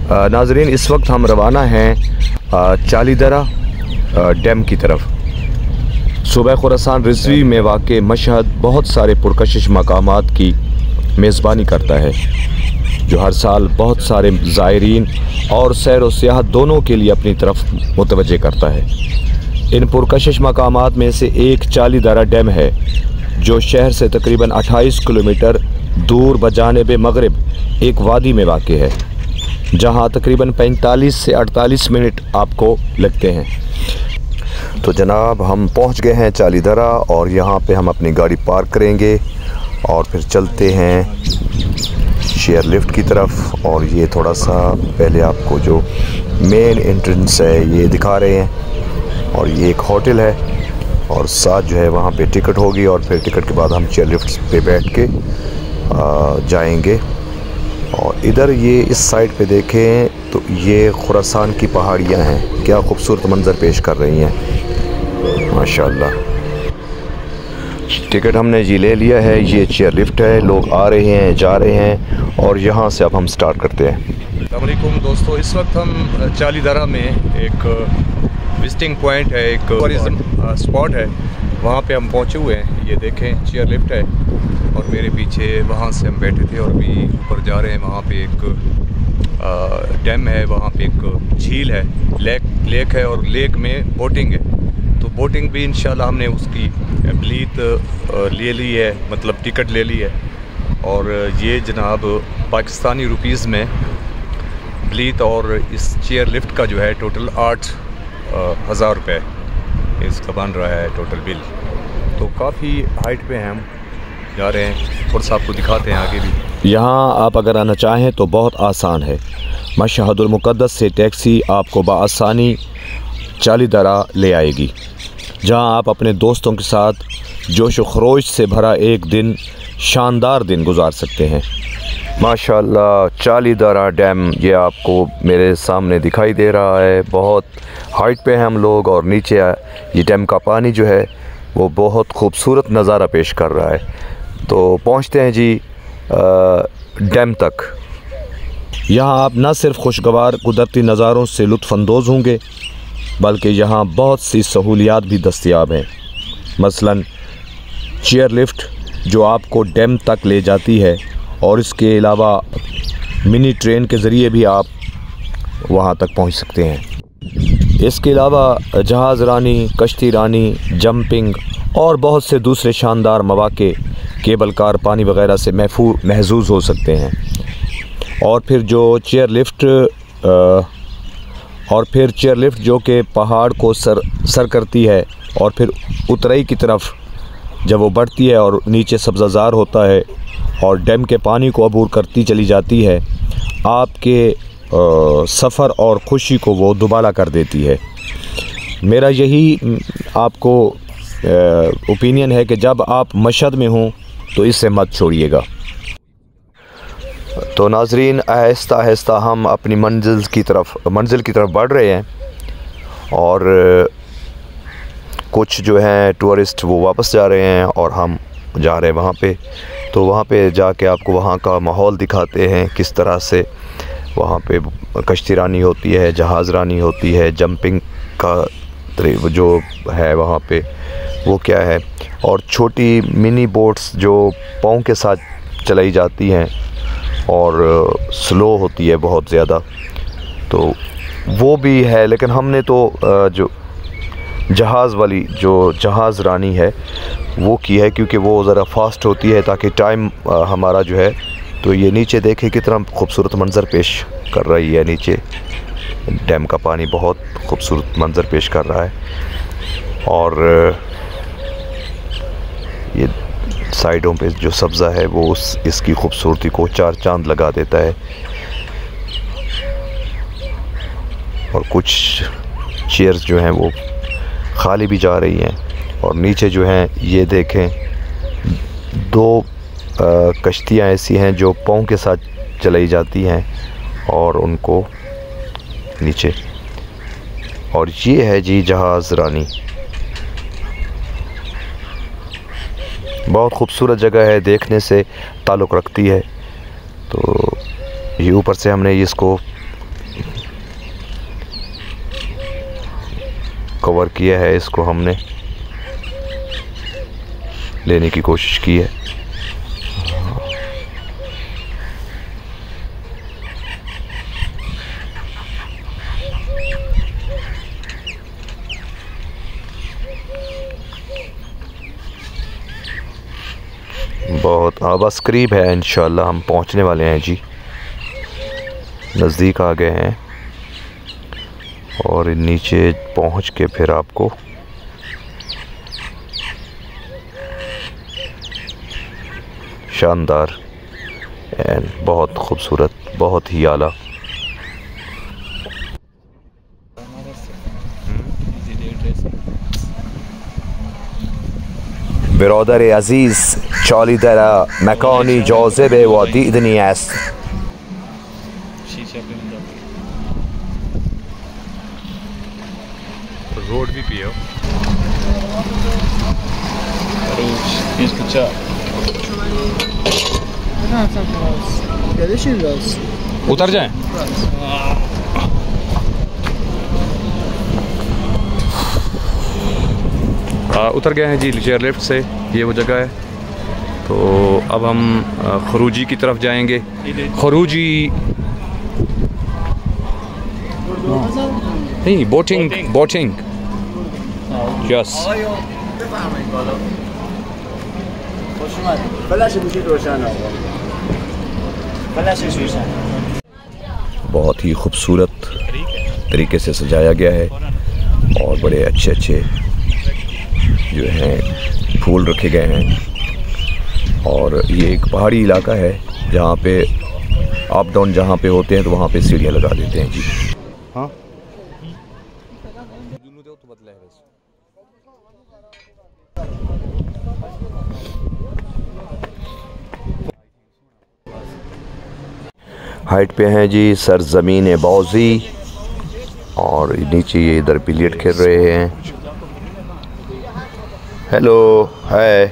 नाजरीन, इस वक्त हम रवाना हैं चालीदरा डैम की तरफ। सूबा खुरासान रिजवी में वाक़ मशहद बहुत सारे पुरकशिश मकामात की मेज़बानी करता है, जो हर साल बहुत सारे ज़ायरीन और सैर व सियाहत दोनों के लिए अपनी तरफ मुतवज्जे करता है। इन पुरकशिश मकामात में से एक चालीदरा डैम है, जो शहर से तकरीबन 28 किलोमीटर दूर बजानिब मगरिब एक वादी में वाक़ है, जहाँ तकरीबन 45 से 48 मिनट आपको लगते हैं। तो जनाब, हम पहुँच गए हैं चालीदरा और यहाँ पे हम अपनी गाड़ी पार्क करेंगे और फिर चलते हैं शेयर लिफ्ट की तरफ। और ये थोड़ा सा पहले आपको जो मेन एंट्रेंस है ये दिखा रहे हैं, और ये एक होटल है और साथ जो है वहाँ पे टिकट होगी, और फिर टिकट के बाद हम चेयर लिफ्ट पे बैठ के जाएंगे। और इधर ये इस साइड पे देखें तो ये खुरासान की पहाड़ियाँ हैं, क्या खूबसूरत मंज़र पेश कर रही हैं माशाल्लाह। टिकट हमने जी ले लिया है, ये चेयर लिफ्ट है, लोग आ रहे हैं जा रहे हैं, और यहाँ से अब हम स्टार्ट करते हैं। अस्सलाम वालेकुम दोस्तों, इस वक्त हम चालीदरा में एक विजिटिंग पॉइंट है, एक टूरिज़्म स्पॉट है, वहाँ पे हम पहुँचे हुए हैं। ये देखें चेयर लिफ्ट है और मेरे पीछे वहाँ से हम बैठे थे और अभी ऊपर जा रहे हैं। वहाँ पे एक डैम है, वहाँ पे एक झील है, लेक है, और लेक में बोटिंग है। तो बोटिंग भी इंशाल्लाह हमने उसकी ब्लीत ले ली है, मतलब टिकट ले ली है। और ये जनाब पाकिस्तानी रुपीज़ में ब्लीत और इस चेयर लिफ्ट का जो है टोटल 8,000 रुपये इसका बन रहा है टोटल बिल। तो काफ़ी हाइट पे हैं हम, जा रहे हैं, थोड़ा सा आपको दिखाते हैं आगे भी। यहाँ आप अगर आना चाहें तो बहुत आसान है। मशहदुल मुक़द्दस से टैक्सी आपको बआसानी चालीदरा ले आएगी, जहाँ आप अपने दोस्तों के साथ जोश व खरोश से भरा एक दिन, शानदार दिन गुजार सकते हैं। माशाल्लाह, चालीदरा डैम ये आपको मेरे सामने दिखाई दे रहा है। बहुत हाइट पे हैं हम लोग, और नीचे ये डैम का पानी जो है वो बहुत खूबसूरत नज़ारा पेश कर रहा है। तो पहुँचते हैं जी डैम तक। यहाँ आप न सिर्फ खुशगवार कुदरती नज़ारों से लुत्फ़अंदोज़ होंगे, बल्कि यहाँ बहुत सी सहूलियात भी दस्तयाब हैं। मसलन चेयर लिफ्ट जो आपको डैम तक ले जाती है, और इसके अलावा मिनी ट्रेन के ज़रिए भी आप वहाँ तक पहुँच सकते हैं। इसके अलावा जहाज़ रानी, कश्ती रानी, जंपिंग और बहुत से दूसरे शानदार मौक़े केबल कार पानी वगैरह से महफूज हो सकते हैं। और फिर चेयर लिफ्ट जो कि पहाड़ को सर करती है, और फिर उतराई की तरफ जब वो बढ़ती है और नीचे सब्ज़ाज़ार होता है और डैम के पानी को अबूर करती चली जाती है, आपके सफ़र और ख़ुशी को वो दुबाला कर देती है। मेरा यही आपको ओपिनियन है कि जब आप मशहद में हों तो इसे मत छोड़िएगा। तो नाजरीन, आहिस्ता आहिस्ता हम अपनी मंजिल की तरफ बढ़ रहे हैं, और कुछ जो हैं टूरिस्ट वो वापस जा रहे हैं और हम जा रहे हैं वहाँ पे। तो वहाँ पे जाके आपको वहाँ का माहौल दिखाते हैं, किस तरह से वहाँ पे कश्ती रानी होती है, जहाज़ रानी होती है, जंपिंग का जो है वहाँ पे वो क्या है, और छोटी मिनी बोट्स जो पाँव के साथ चलाई जाती हैं और स्लो होती है बहुत ज़्यादा, तो वो भी है। लेकिन हमने तो जो जहाज़ वाली जो जहाज़ रानी है वो की है, क्योंकि वो ज़रा फास्ट होती है ताकि टाइम हमारा जो है। तो ये नीचे देखें कितना खूबसूरत मंज़र पेश कर रही है, नीचे डैम का पानी बहुत खूबसूरत मंज़र पेश कर रहा है। और ये साइडों पे जो सब्ज़ा है वो इसकी खूबसूरती को चार चांद लगा देता है। और कुछ चेयर्स जो हैं वो खाली भी जा रही हैं, और नीचे जो हैं ये देखें 2 कश्तियाँ ऐसी हैं जो पाँव के साथ चलाई जाती हैं, और उनको नीचे। और ये है जी जहाज़ रानी, बहुत खूबसूरत जगह है, देखने से ताल्लुक़ रखती है। तो ये ऊपर से हमने इसको कवर किया है, इसको हमने लेने की कोशिश की है। बहुत बस करीब है, इंशाल्लाह हम पहुंचने वाले हैं जी, नज़दीक आ गए हैं। और नीचे पहुंच के फिर आपको शानदार एंड बहुत खूबसूरत, बहुत ही आला برادر عزیز چالی در مکانی جاذب و دیدنی است. रोड भी पियो। उतर जाएं। उतर गए हैं जी चेयर लिफ्ट से, ये वो जगह है। तो अब हम खरूजी की तरफ जाएंगे। खरूजी नहीं, बोटिंग बोटिंग यस। बहुत ही खूबसूरत तरीके से सजाया गया है और बड़े अच्छे अच्छे जो हैं फूल रखे गए हैं। और ये एक पहाड़ी इलाका है जहाँ पे अप डाउन जहाँ पे होते हैं तो वहाँ पे सीढ़ियाँ लगा देते हैं जी। हाँ हाइट पे हैं जी सरजमीन बौजी, और नीचे ये इधर बिलियर्ड खेल रहे हैं। Hello hi.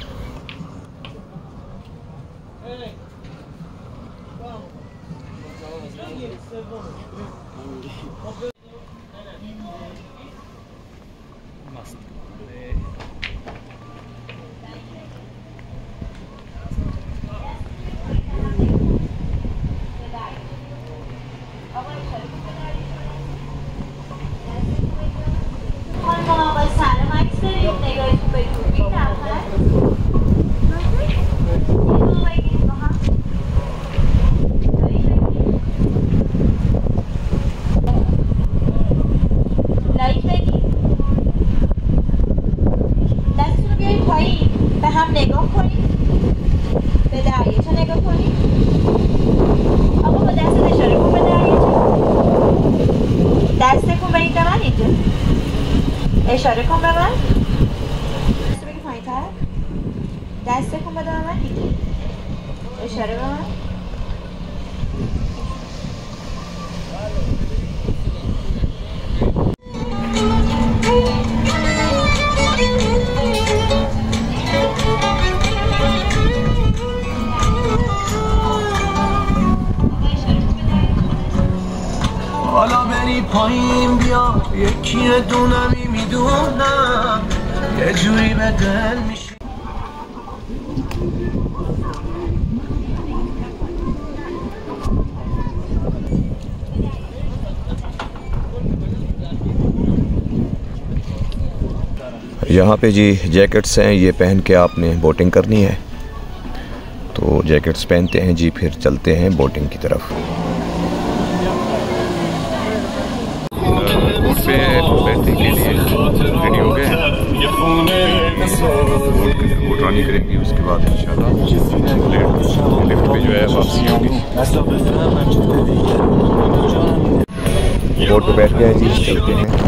اشاره کن به من. بگی پایین‌تر. دست کن بده به من. اشاره به من. حالا بری پایین بیا یکی دونمی میدونم یه جوری به دل میشی. यहाँ पे जी जैकेट्स हैं, ये पहन के आपने बोटिंग करनी है। तो जैकेट्स पहनते हैं जी, फिर चलते हैं बोटिंग की तरफ। पे बैठने के लिए रेडी हो गए हैं, बोट रानी करेंगे, उसके बाद इंशाल्लाह लिफ्ट पे जो है वापसी होगी। बोट पे बैठ गए जी, चलते हैं।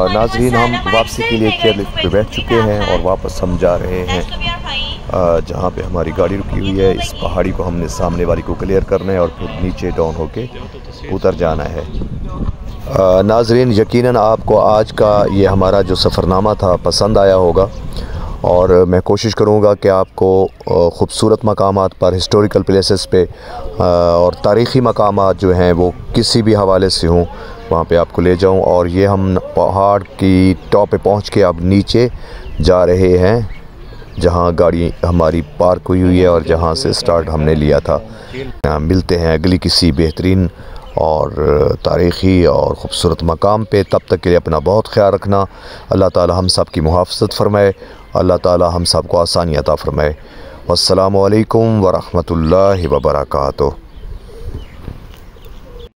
नाजरीन, हम वापसी के लिए चेयरलिफ्ट पे बैठ चुके हैं और वापस हम जा रहे हैं जहाँ पे हमारी गाड़ी रुकी हुई है। इस पहाड़ी को हमने सामने वाली को क्लियर करना है और फिर नीचे डाउन होके उतर जाना है। नाजरीन, यकीनन आपको आज का ये हमारा जो सफ़रनामा था पसंद आया होगा और मैं कोशिश करूँगा कि आपको ख़ूबसूरत मकामात पर, हिस्टोरिकल प्लेसेस पे और तारीख़ी मकामात जो हैं वो किसी भी हवाले से हों वहाँ पे आपको ले जाऊँ। और ये हम पहाड़ की टॉप पे पहुँच के अब नीचे जा रहे हैं जहाँ गाड़ी हमारी पार्क हुई है और जहाँ से स्टार्ट हमने लिया था। मिलते हैं अगली किसी बेहतरीन और तारीख़ी और ख़ूबसूरत मकाम पे। तब तक के लिए अपना बहुत ख्याल रखना। अल्लाह ताला हम सब की मुहाफ़ज़त फ़रमाए, अल्लाह ताला हम सब को आसानी अता फ़रमाए। वस्सलामु अलैकुम व रहमतुल्लाहि व बरकातुहू।